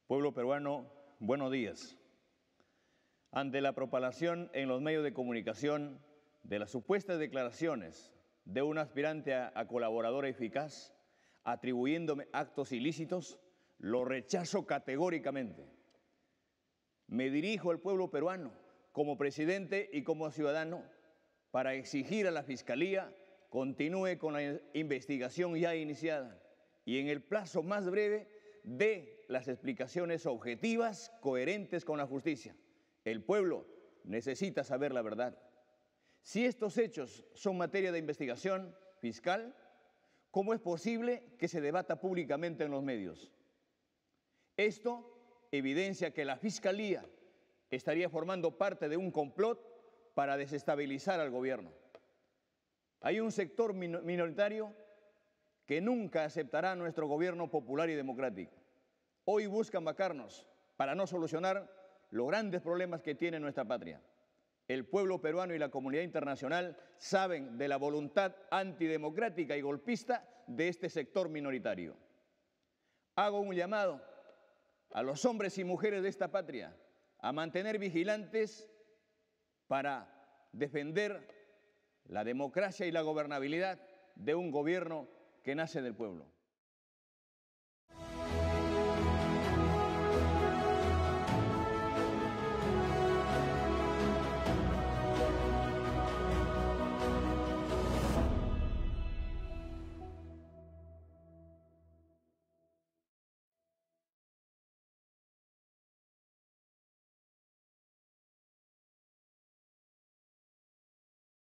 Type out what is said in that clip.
Pueblo peruano, buenos días. Ante la propalación en los medios de comunicación de las supuestas declaraciones de un aspirante a colaboradora eficaz, atribuyéndome actos ilícitos, lo rechazo categóricamente. Me dirijo al pueblo peruano como presidente y como ciudadano para exigir a la Fiscalía continúe con la investigación ya iniciada y en el plazo más breve dé las explicaciones objetivas, coherentes con la justicia. El pueblo necesita saber la verdad. Si estos hechos son materia de investigación fiscal, ¿cómo es posible que se debata públicamente en los medios? Esto evidencia que la Fiscalía estaría formando parte de un complot para desestabilizar al gobierno. Hay un sector minoritario que nunca aceptará nuestro gobierno popular y democrático. Hoy buscan vacarnos para no solucionar los grandes problemas que tiene nuestra patria. El pueblo peruano y la comunidad internacional saben de la voluntad antidemocrática y golpista de este sector minoritario. Hago un llamado a los hombres y mujeres de esta patria a mantener vigilantes para defender la democracia y la gobernabilidad de un gobierno que nace del pueblo.